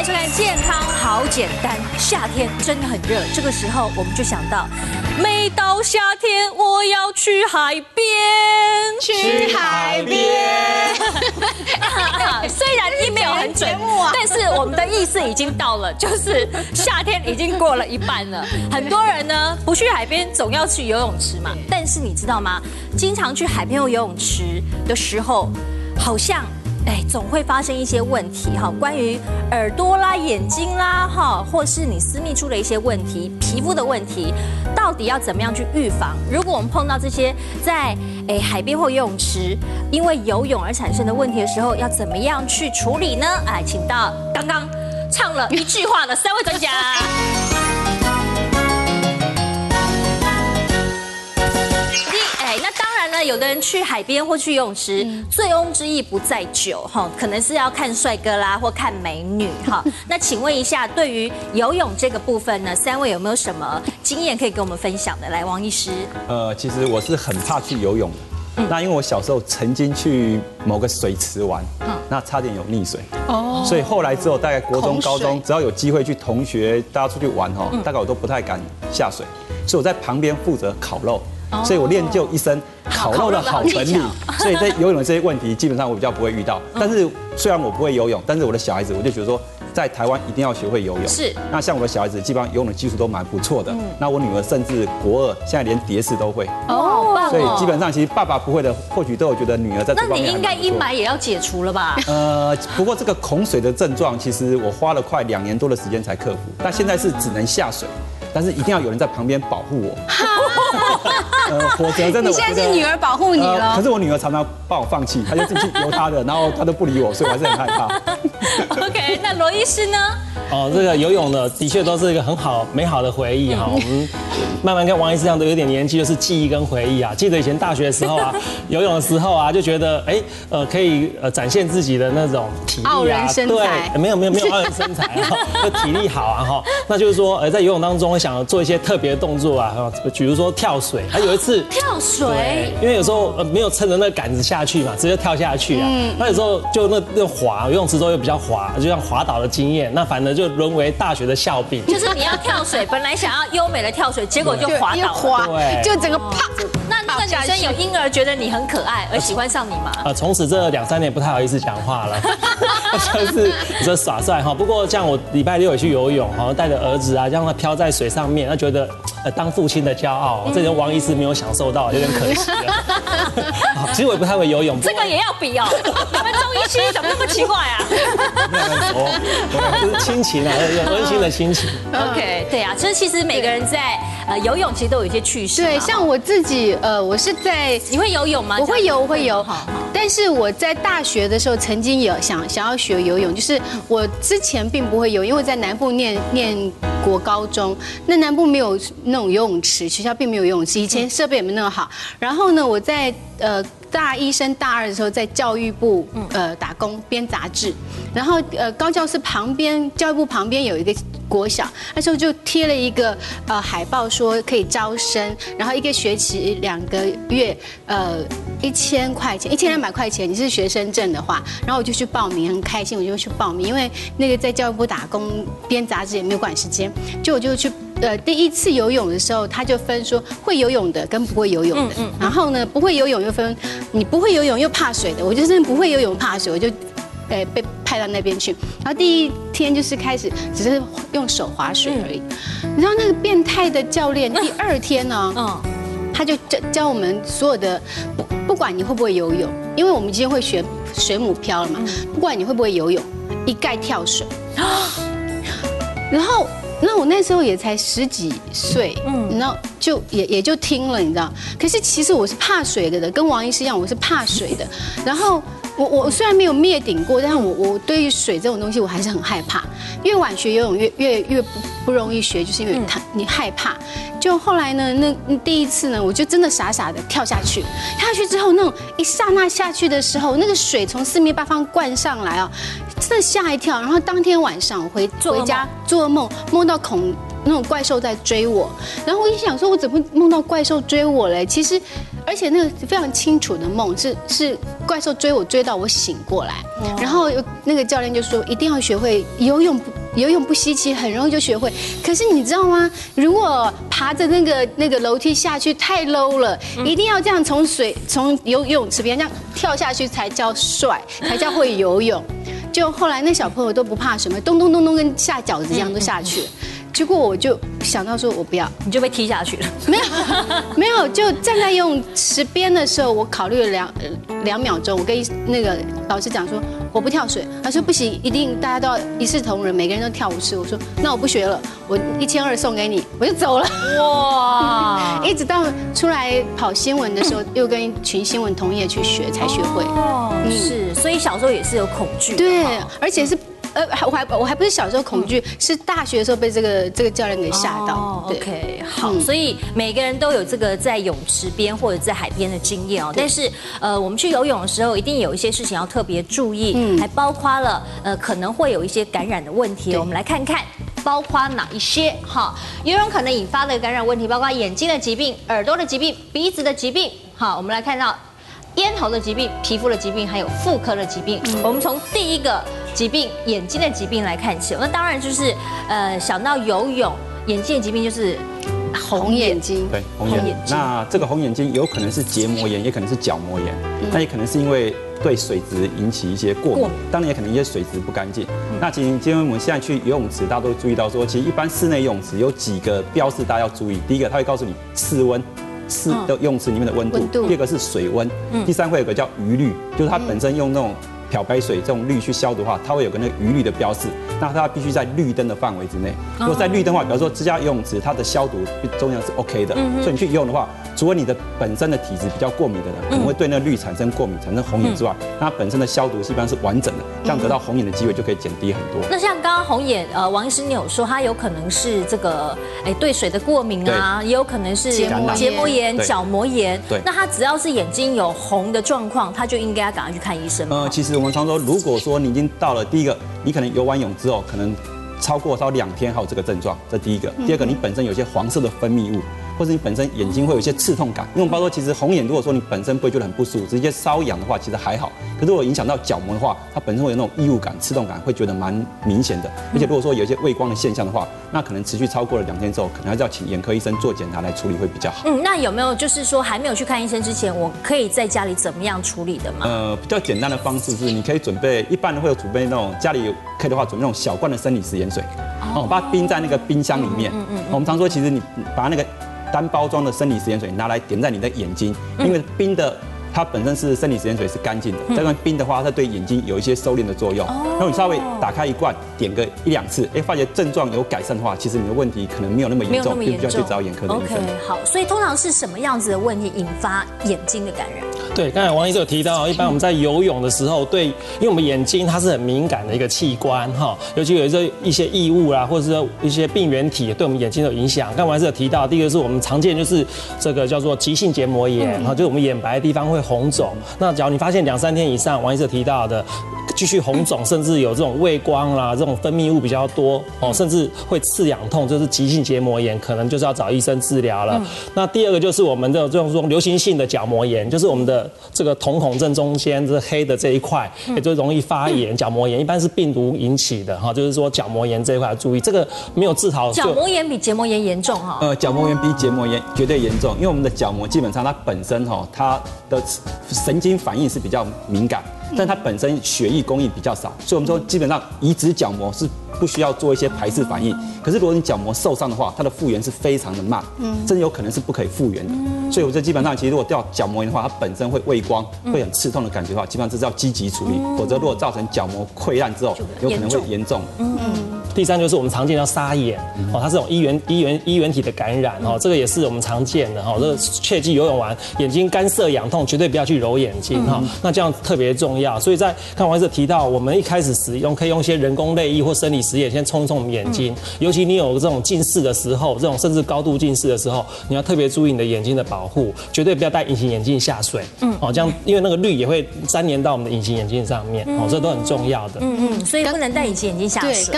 迎收看《健康好简单》。夏天真的很热，这个时候我们就想到，每到夏天我要去海边， 去海边。 虽然音没有很准，但是我们的意思已经到了，就是夏天已经过了一半了。很多人呢不去海边，总要去游泳池嘛。但是你知道吗？经常去海边或游泳池的时候，好像总会发生一些问题哈，关于耳朵啦、眼睛啦哈，或是你私密处的一些问题、皮肤的问题，到底要怎么样去预防？如果我们碰到这些在海边或游泳池因为游泳而产生的问题的时候，要怎么样去处理呢？请到刚刚唱了一句话的3位专家。那当然了，有的人去海边或去游泳池，醉翁之意不在酒哈，可能是要看帅哥啦或看美女哈。那请问一下，对于游泳这个部分呢，3位有没有什么经验可以跟我们分享的？来，王医师。 其实我是很怕去游泳的。那因为我小时候曾经去某个水池玩，那差点有溺水。所以后来之后，大概国中、高中，只要有机会去同学大家出去玩大概我都不太敢下水。所以我在旁边负责烤肉。所以我练就一身烤肉的好本领，所以在游泳这些问题基本上我比较不会遇到。但是虽然我不会游泳，但是我的小孩子我就觉得说，在台湾一定要学会游泳。是。那像我的小孩子基本上游泳的技术都蛮不错的。那我女儿甚至国2，现在连蝶式都会。好棒。所以基本上其实爸爸不会的，或许都有觉得女儿在这方面。 那你应该阴霾也要解除了吧？ 不过这个恐水的症状，其实我花了快2年多的时间才克服。但现在是只能下水。但是一定要有人在旁边保护我，否则真的你现在是女儿保护你了。 可是我女儿常常帮我放弃，她就自己去游她的，然后她都不理我，所以我还是很害怕。 OK， 那罗医师呢？ 这个游泳的确都是一个很好美好的回忆哈。我们慢慢跟王医师一样都有点年纪，就是记忆跟回忆啊。记得以前大学的时候啊，游泳的时候啊，就觉得可以展现自己的那种体力啊， 傲人身材。 对，没有傲人身材啊，就体力好啊哈。那就是说在游泳当中想做一些特别的动作啊，比如说跳水。还有一次跳水， 因为有时候没有撑着那个杆子下去嘛，直接跳下去啊。那有时候就那滑，游泳池都又比较滑，就像滑倒的经验。那反正就沦为大学的笑柄。 就是你要跳水，本来想要优美的跳水，结果就滑倒了， 对， 就整个啪。那个女生有因而觉得你很可爱而喜欢上你吗？ 从此这2、3年不太好意思讲话了，就是这耍帅哈。不过像我礼拜6也去游泳哈，带着儿子啊，让他飘在水上面，他觉得当父亲的骄傲，这种王医师没有享受到，有点可惜了。其实我也不太会游泳， 这个也要比哦。你们中医系怎么那么奇怪啊？ 就是亲情啊，温馨的亲情。 OK， 对啊，其实每个人在游泳其实都有一些趣事。 对，像我自己我是在你会游泳吗？ 我会游。但是我在大学的时候曾经有想要学游泳，就是我之前并不会游，因为我在南部念国高中，那南部没有那种游泳池，学校并没有游泳池，以前设备也没那么好。然后呢，我在大1升大2的时候，在教育部打工编杂志，然后高教室旁边，教育部旁边有一个国小，那时候就贴了一个海报说可以招生，然后1个学期2个月1000块钱，1200块钱，你是学生证的话，然后我就去报名，很开心，我就去报名，因为那个在教育部打工编杂志也没有管时间，我就去。第一次游泳的时候，他就分说会游泳的跟不会游泳的，然后呢，不会游泳又分你不会游泳又怕水的，我就是不会游泳怕水，我就被派到那边去。然后第1天就是开始只是用手划水而已，你知道那个变态的教练第2天呢，他就教我们所有的，不管你会不会游泳，因为我们今天会学水母漂了嘛，不管你会不会游泳，一概跳水。然后。那我那时候也才10几岁，然后就也就听了，你知道。可是其实我是怕水的，跟王医师一样，我是怕水的。然后我虽然没有灭顶过，但是我对于水这种东西我还是很害怕。越晚学游泳越不容易学，就是因为你害怕。就后来呢，那第1次呢，我就真的傻傻的跳下去之后，那种一刹那下去的时候，那个水从4面8方灌上来啊，真的吓一跳。然后当天晚上我回家做噩梦，梦到那种怪兽在追我，然后我一想说，我怎么梦到怪兽追我嘞？其实而且那个非常清楚的梦是怪兽追我追到我醒过来，然后那个教练就说一定要学会游泳。游泳不稀奇，很容易就学会。可是你知道吗？如果爬着那个楼梯下去太 low 了，一定要这样从游泳池边这样跳下去才叫帅，才叫会游泳。就后来那小朋友都不怕什么，咚咚咚咚跟下饺子一样都下去了。结果我就想到说，我不要， 你就被踢下去了。 没有，就站在游泳池边的时候，我考虑了2秒钟，我跟那个老师讲说，我不跳水。他说不行，一定大家都要一视同仁，每个人都跳舞池。我说那我不学了，我1200送给你，我就走了。哇！一直到出来跑新闻的时候，又跟一群新闻同业去学，才学会。 哦，是，所以小时候也是有恐惧。 对，而且是。我还不是小时候恐惧，是大学的时候被这个教练给吓到。 OK， 好，所以每个人都有这个在泳池边或者在海边的经验哦。但是我们去游泳的时候，一定有一些事情要特别注意，还包括了可能会有一些感染的问题。我们来看看。包括哪一些？哈，游泳可能引发的感染问题，包括眼睛的疾病、耳朵的疾病、鼻子的疾病。好，我们来看到。咽喉的疾病、皮肤的疾病，还有妇科的疾病。我们从第一个疾病眼睛的疾病来看起。那当然就是想到游泳，眼睛的疾病就是红眼睛。 对，红眼。那这个红眼睛有可能是结膜炎，也可能是角膜炎，那也可能是因为对水质引起一些过敏，当然也可能一些水质不干净。那其实今天我们现在去游泳池，大家都注意到说，其实一般室内游泳池有几个标示大家要注意。第一个，它会告诉你室温。的泳池里面的温度，第二个是水温，第三会有个叫余氯，就是它本身用那种漂白水这种氯去消毒的话，它会有个那个余氯的标示，那它必须在绿灯的范围之内。如果在绿灯的话，比如说这家游泳池它的消毒中央是 OK 的，所以你去游泳的话，除了你的本身的体质比较过敏的人可能会对那个氯产生过敏，产生红眼之外，它本身的消毒一般是完整的，这样得到红眼的机会就可以减低很多。 那像刚刚红眼，王医师你有说它有可能是这个对水的过敏啊，也有可能是结膜炎、角膜炎。对，那它只要是眼睛有红的状况，它就应该要赶快去看医生。 其实我们常说，如果说你已经到了第一个，你可能游完泳之后，可能超过2天还有这个症状，这第一个。第二个，你本身有些黄色的分泌物，或者你本身眼睛会有一些刺痛感。因为我们包括说，其实红眼如果说你本身不会觉得很不舒服，直接瘙痒的话，其实还好。可是如果影响到角膜的话，它本身会有那种异物感、刺痛感，会觉得蛮明显的。而且如果说有一些畏光的现象的话，那可能持续超过了2天之后，可能还是要请眼科医生做检查来处理会比较好。 那有没有就是说还没有去看医生之前，我可以在家里怎么样处理的吗？ 比较简单的方式是，你可以准备，一般人会有准备那种家里可以的话，准备那种小罐的生理食盐水，把它冰在那个冰箱里面。我们常说，其实你把那个单包装的生理食盐水拿来点在你的眼睛，因为冰的它本身是生理食盐水是干净的，这段冰的话，它对眼睛有一些收敛的作用。然后你稍微打开一罐，点个1-2次，发觉症状有改善的话，其实你的问题可能没有那么严重，必须要去找眼科的医生。 OK， 好，所以通常是什么样子的问题引发眼睛的感染？ 对，刚才王医师有提到，一般我们在游泳的时候，因为我们眼睛它是很敏感的一个器官哈，尤其有一些异物啦，或者是一些病原体对我们眼睛有影响。刚才王医师有提到，第一个是我们常见就是这个叫做急性结膜炎，就是我们眼白的地方会红肿。那假如你发现2-3天以上，王医师有提到的继续红肿，甚至有这种畏光啦，这种分泌物比较多甚至会刺痒痛，就是急性结膜炎，可能就是要找医生治疗了。那第二个就是我们的这种流行性的角膜炎，就是我们的这个瞳孔正中间这黑的这一块，也就容易发炎。角膜炎一般是病毒引起的哈，就是说角膜炎这一块要注意，这个没有治好。 角膜炎比结膜炎严重哈？ 角膜炎比结膜炎绝对严重，因为我们的角膜基本上它本身它的神经反应是比较敏感，但它本身血液供应比较少，所以我们说基本上移植角膜是不需要做一些排斥反应。可是如果你角膜受伤的话，它的复原是非常的慢，甚至有可能是不可以复原的。所以我觉得基本上，其实如果掉角膜炎的话，它本身会畏光，会很刺痛的感觉的话，基本上这是要积极处理，否则如果造成角膜溃烂之后，有可能会严重。 第三就是我们常见叫沙眼它是这种衣原体的感染这个也是我们常见的这个切记游泳完眼睛干涩痒痛，绝对不要去揉眼睛那这样特别重要。所以在看王医师提到，我们一开始可以用一些人工泪液或生理食盐先冲我们眼睛，尤其你有这种近视的时候，这种甚至高度近视的时候，你要特别注意你的眼睛的保护，绝对不要戴隐形眼镜下水这样因为那个氯也会粘连到我们的隐形眼镜上面这都很重要的。 所以不能戴隐形眼镜下水。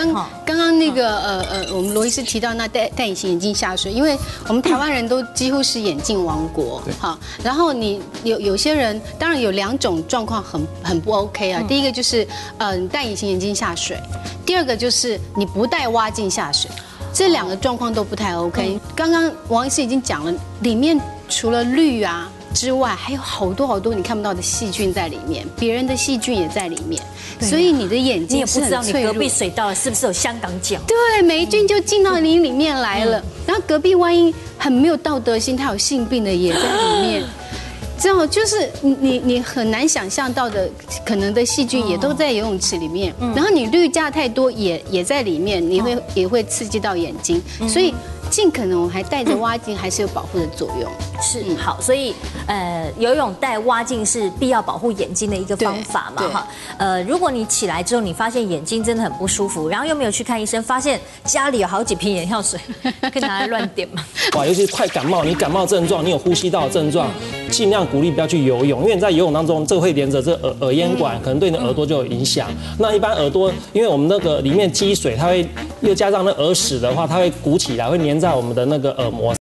刚刚那个我们罗医师提到那戴隐形眼镜下水，因为我们台湾人都几乎是眼镜王国，好，然后你有些人当然有2种状况很不 OK 啊，第一个就是你戴隐形眼镜下水，第二个就是你不戴蛙镜下水，这2个状况都不太 OK。刚刚王医师已经讲了，里面除了氯啊之外，还有好多你看不到的细菌在里面，别人的细菌也在里面，所以你的眼睛是很脆弱。 你也不知道你隔壁水道是不是有香港脚？ 对，霉菌就进到你里面来了。然后隔壁万一很没有道德心，他有性病的也在里面。这样就是你很难想象到的可能的细菌也都在游泳池里面，然后你氯价太多也在里面，也会刺激到眼睛，所以尽可能我还戴着蛙镜还是有保护的作用。 是好，所以游泳戴蛙镜是必要保护眼睛的一个方法嘛哈。如果你起来之后你发现眼睛真的很不舒服，然后又没有去看医生，发现家里有好几瓶眼药水，可以拿来乱点嘛。 哇，尤其是快感冒，你感冒症状，你有呼吸道的症状，尽量鼓励不要去游泳，因为你在游泳当中，这会连着这耳咽管，可能对你的耳朵就有影响。那一般耳朵，因为我们那个里面积水，它会又加上那耳屎的话，它会鼓起来，会粘在我们的那个耳膜。